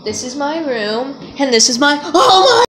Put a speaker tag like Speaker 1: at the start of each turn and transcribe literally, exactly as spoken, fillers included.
Speaker 1: This is my room, and this is my. Oh my!